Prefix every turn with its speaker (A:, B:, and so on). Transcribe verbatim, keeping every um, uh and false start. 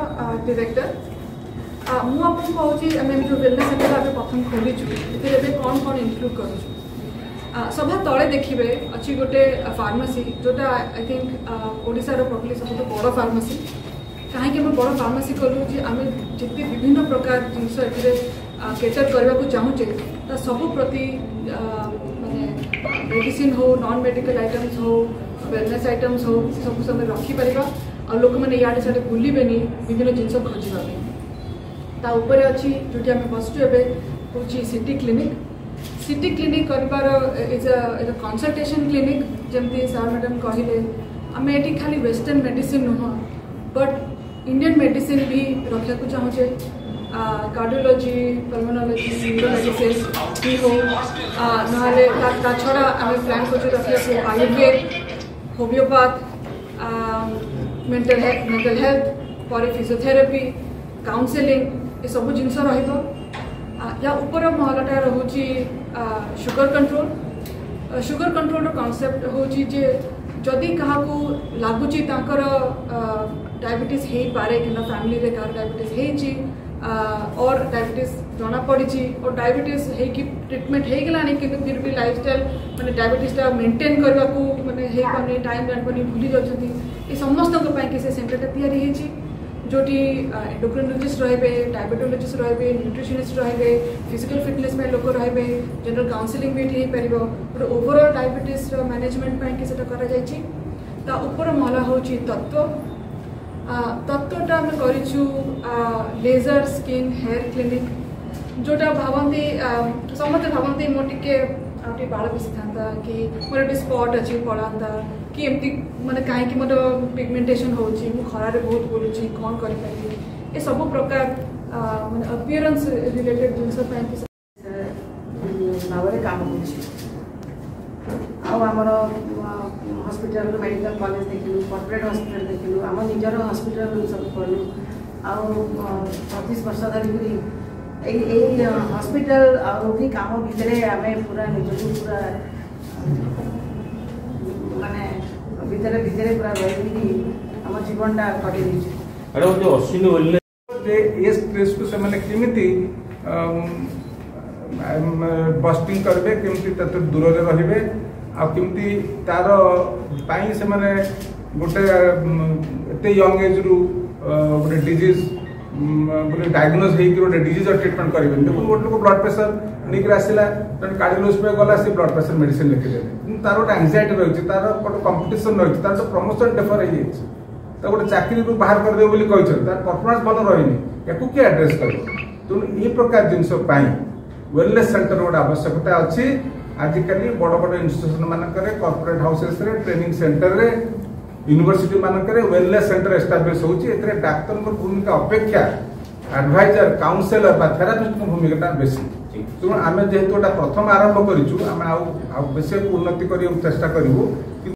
A: Director मु आपको कहूँ आम जो वेलनेस सेंटर आगे प्रथम खोलीचु कौन कौन इनक्लूड करूँ सभा तले देखिए अच्छी गोटे फार्मेसी जोटा आई थिंक ओडिशार प्रोबेबली सब तो बड़ फार्मेसी कहीं बड़ फार्मेसी कलु जे आम जिते विभिन्न प्रकार जिनस केटर करने को चाहूचे सबु प्रति माने मेडिसिन हो नॉन मेडिकल आइटम्स हो वेलनेस आइटम्स हो सब समय रखिपर और लोक मैंने इे साढ़े बुलबे विभिन्न जिन खोजा उपर अच्छी जो आम बसचु हूँ सिटी क्लिनिक सिटी क्लिनिक कर इज अ कंसल्टेशन क्लिनिक जमती सार मैडम कहले आम ये खाली वेस्टर्न मेडिसिन नुह बट इंडियन मेडिसिन भी रखा को चाहूचे कार्डियोलॉजी पल्मोनोलॉजी न्यूरोमेडिसिन भी हो ना छड़ा आम प्लान कर रखा Ayurveda homeopath mental health mental health पर फिजियोथेरापी काउंसलिंग ये सब जिनस या ऊपर महलाटा रोचे sugar control sugar control concept होची जे जदि क्या लगुच डायबिटीज हो पारे कि फैमिली रे कार डायबिटीज हो और डायबिटीज जना पड़ी और डायबिटीज हो ट्रिटमेंट हो गलानी कि फिर भी लाइफस्टाइल माने डायबिटीजटा मेंटेन करने को माने हो पानी टाइम जानी भूली जाती ये समस्त कि से सेंटरटा तैयारी जोटी एंडोक्रिनोलॉजिस्ट रहे डायबिटोलॉजिस्ट रहे न्यूट्रिशनिस्ट रहे फिजिकल फिटनेस में लोक रहे जनरल काउंसलिंग भी ये पार गोटे ओवरऑल डायबिटीज मैनेजमेंट कि ऊपर महला हूँ तत्व तत्वटा आम करूँ लेजर स्किन हेयर क्लिनिक जोटा भावती समस्त भावती मो टे आउटे बाल बेसी था कि मोर गोटे स्पट अच्छी पड़ाता कि एमती माने कहीं मोर पिगमेंटेशन हो खरारे बहुत बुलूँ कौन कर ये सब प्रकार माने अपीयरेंस रिलेटेड जिनस
B: भाव काम आमर हॉस्पिटल मेडिकल कॉलेज देखिलु कॉर्पोरेट हॉस्पिटल देखिलु आम निजर हॉस्पिटल सब कलु आ पच्चीस वर्ष धरिकी हॉस्पिटल भी काम भितर आम पूरा निजक पूरा माने भितर भितर पूरा रही आम जीवनटा कटे
C: स्ट्रेस को से बस्टिंग करेंगे केमती दूर रे आमती तार से माने गोटे एत यंग एज रु गोटे डिजीज गोटे डायग्नोज होटे डिजीज ट्रिटमेंट करेंगे देखो गोटे लोग ब्लड प्रेशर नहीं आसला कार्डियोलॉजी पे गला से ब्लड प्रेशर मेडिसिन लिखिदे तार गोटे एंजाइटी रही तार गोटे कंपिटिशन रही तार जो प्रमोशन डेफर हो गोटे चाकरी बाहर करदे बोली तार परफॉर्मेंस भल रही या किए एड्रेस कर तेणु ये प्रकार जिनस वेलनेस सेंटर गोटे आवश्यकता अच्छी आजिकल बड़ बड़ इन्स्टिट्यूशन मानक कॉर्पोरेट हाउसेस ट्रेनिंग सेंटर रे यूनिवर्सिटी मानक वेलनेस सेंटर एस्टाब्लिश होची डाक्तर भूमिका अपेक्षा एडवाइजर काउंसलर बा थेरापिस्ट भूमिका बेसी तेणु आम जेहेतु प्रथम आरंभ करूँ आम बेसी उन्नति करने चेष्टा करूँ।